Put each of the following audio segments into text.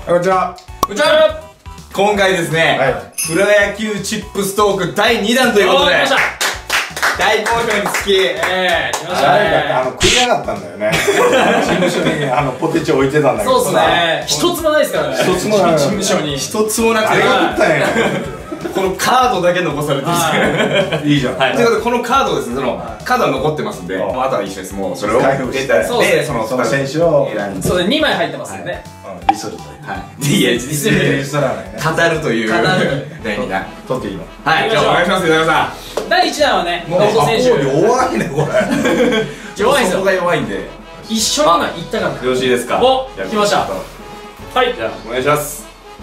こんにちは。 こんにちは。今回ですね、プロ野球チップストーク第2弾ということで大好評につき、 来ましたね。食いやがったんだよね。事務所にポテチ置いてたんだけど。 そうですね。一つもないですからね。 一つもない。 事務所に一つもなくて、 あれが食ったんや。 このカードだけ残されてるんです。 いいじゃん。 ということでこのカードですね、そのカードは残ってますんで、あとは一緒です。もうそれを出たで、その選手を選んで、 そうで2枚入ってますよね。 リソルト。 はい。いや、リソルト。語るという第2弾。 取っていいの？ はい。じゃあお願いします、田中さん。 第1弾はね、 岡本選手弱いねこれ。 弱いですよ。 そこが弱いんで。 一緒に今行ったから。 よろしいですか？ お、来ました。はい。 じゃあお願いします。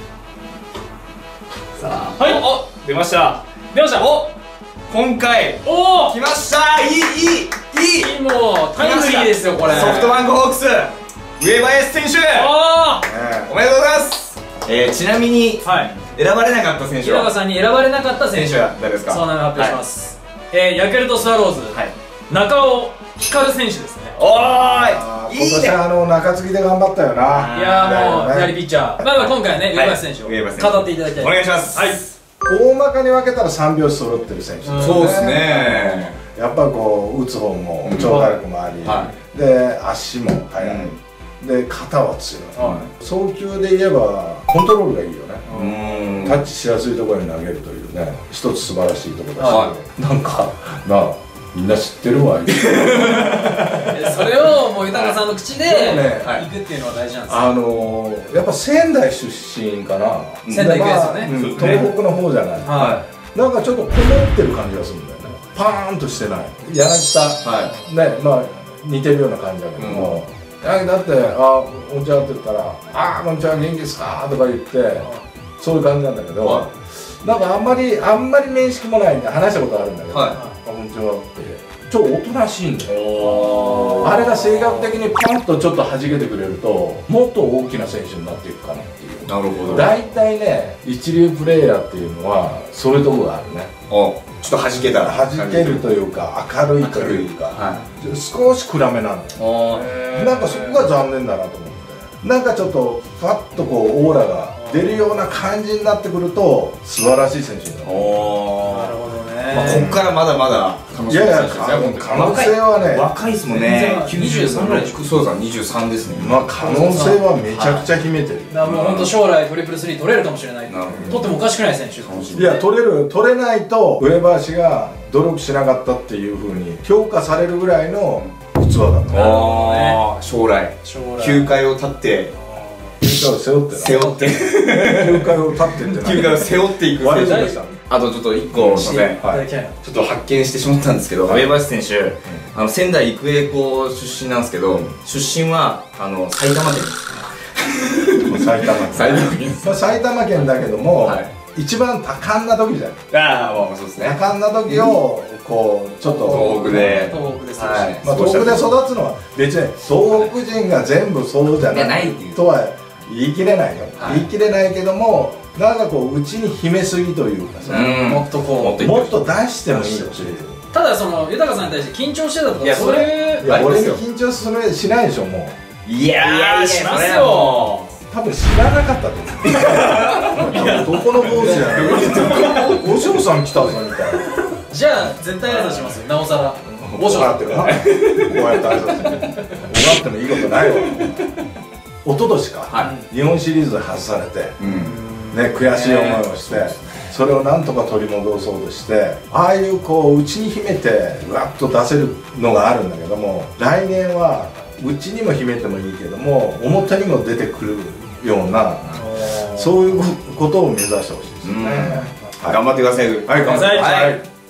さあ、 はい。 お、出ました。 出ました。 お、今回お、 来ました。いい。 もうタイムリーですよこれ。 ソフトバンクホークス上林選手。おめでとうございます。ちなみに選ばれなかった選手は、 平川さんに選ばれなかった選手は誰ですか？ そうなの発表します。ヤクルトスワローズ中尾光選手ですね。 おーい、 今年中継ぎで頑張ったよな。 いやもう左ピッチャー。まあ今回はね上林選手を語っていただきたい。 お願いします。はい。 大まかに分けたら3拍子揃ってる選手。 そうですね。 やっぱりこう打つ方も長打力もあり、で足も速い。で肩は強い。送球で言えばコントロールがいいよね。タッチしやすいところに投げるというね、一つ素晴らしいところだし、なんかなあみんな知ってるわ。 それをもう豊さんの口で行くっていうのは大事なんですよ。 やっぱ仙台出身かな。 仙台育英ですよね。 東北の方じゃない。なんかちょっとこもってる感じがするんだよね。パーンとしてない。柳田ね、まあ似てるような感じだけども。だって「あこんにちは」って言ったら「あこんにちは元気ですか」とか言ってそういう感じなんだけど、なんかあんまり面識もないんで話したことあるんだけど「あこんにちは」って超おとなしいんだよ。あれが性格的にパンとちょっと弾けてくれるともっと大きな選手になっていくかなっていう。 なるほど。 大体ね一流プレーヤーっていうのはそういうところがあるね。 ちょっと弾けたら弾けるというか明るいというか少し暗めなんだよ。なんかそこが残念だなと思って、なんかちょっとパッとこうオーラが出るような感じになってくると素晴らしい選手になる。なるほどね。 ここからまだまだ楽しみですね。 可能性はね、 若いですもんね。23ぐらい。そうだ、23ですね。 まあ可能性はめちゃくちゃ秘めてる。 もう本当将来トリプルスリー取れるかもしれない。取ってもおかしくない選手かもしれない。 いや取れないと上林が努力しなかったっていうふうに評価されるぐらいの器だから。 将来球界を立って背負って球界を立ってんじゃない。 球界を背負っていく選手でした。あとちょっと1個すいません、ちょっと発見してしまったんですけど、上林選手仙台育英高出身なんですけど、出身は埼玉県です。 埼玉県だけども一番多感な時じゃん。 そうですね。 多感な時をこうちょっと東北で東北で育つのは別に東北人が全部そうじゃないとは言い切れないよ。言い切れないけども、なんかこう内に秘めすぎというかさ、 もっとこうもっと出してもいいよ。 ただその豊さんに対して緊張してたとか、それ俺に緊張しないでしょもう。 いやしますよ。 多分知らなかったと思う。どこの坊主やお嬢さん来たぞみたいな。 じゃあ絶対挨拶しますよ、なおさら。 お嬢さんってこうやって挨拶してもらってもいいことないわ。一昨年か日本シリーズで外されて悔しい思いをして、それをなんとか取り戻そうとして、ああいうこう内に秘めてうわっと出せるのがあるんだけども、来年は内にも秘めてもいいけども表にも出てくるような、そういうことを目指してほしいですね。 頑張ってください。 はい、頑張ってください。